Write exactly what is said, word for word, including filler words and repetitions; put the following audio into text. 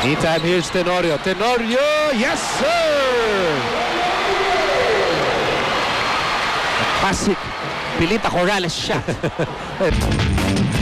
Meantime, here's Tenorio. Tenorio! Yes, sir! Classic Pilita Corrales shot.